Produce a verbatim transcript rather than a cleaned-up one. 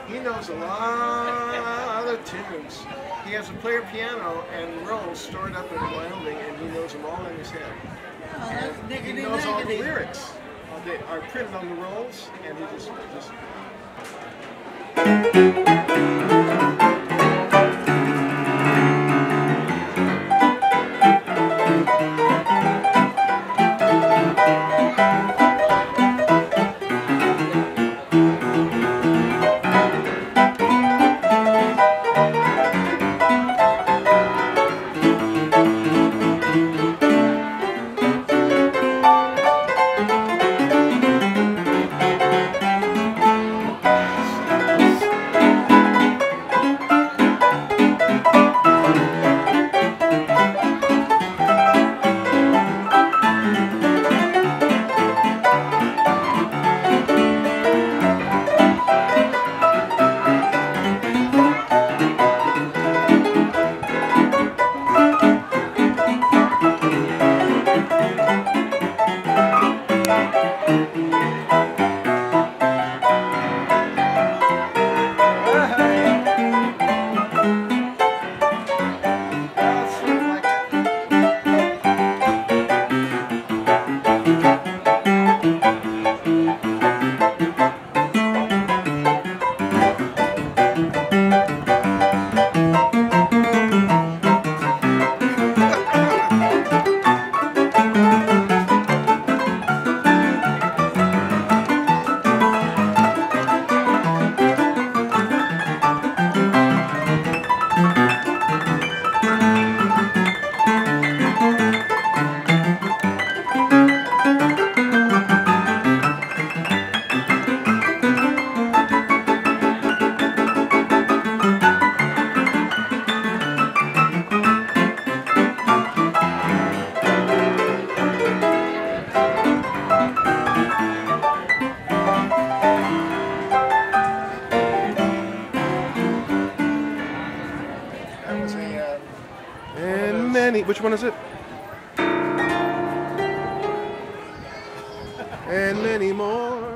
He knows a lot of tunes. He has a player piano and rolls stored up in Wyoming, and he knows them all in his head. Oh, that's And he diggity knows all the diggity. lyrics. Uh, They are printed on the rolls, and he just just. That was a. Uh, And many. Which one is it? And many more.